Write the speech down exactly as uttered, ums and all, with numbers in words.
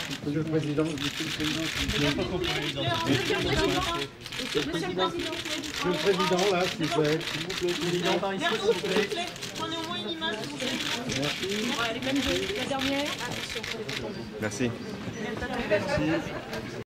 Monsieur le Président, Monsieur le Président, s'il vous plaît. Monsieur le Président, Monsieur le Président, là, s'il vous plaît. S'il vous plaît, Président, par ici, s'il vous plaît. Prenez au moins une image, s'il vous plaît. Merci. Ouais, les mêmes deux. La dernière. Merci. Merci.